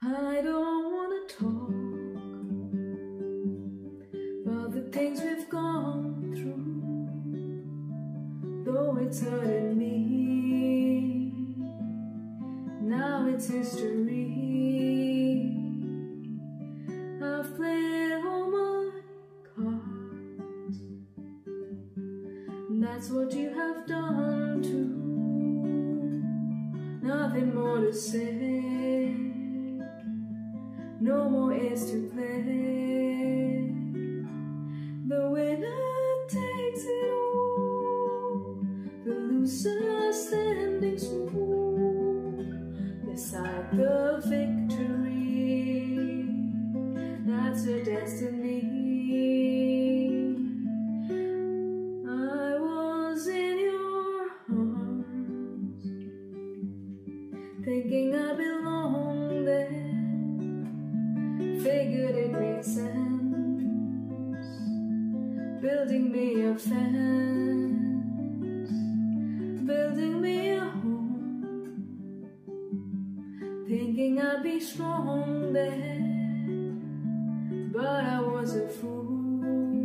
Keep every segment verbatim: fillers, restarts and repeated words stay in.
I don't wanna talk about the things we've gone through, though it's hurting me. Now it's history. I've played all my cards, and that's what you have done too. Nothing more to say, no more is to play. The winner takes it all, the loser standing smooth beside the victory. That's her destiny. I was in your arms, thinking I belonged there. Figured it made sense, building me a fence, building me a home, thinking I'd be strong there. But I was a fool,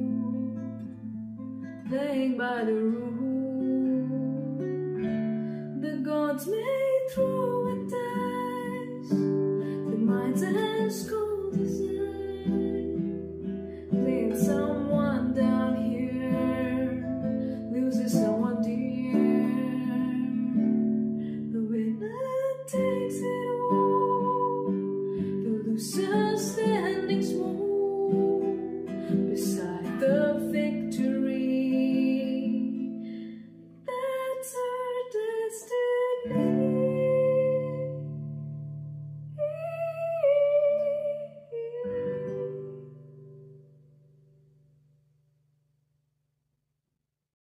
playing by the rules. The gods may throw a dice, the minds as cold as ice, playing someone down here, loses someone dear. The winner takes it all.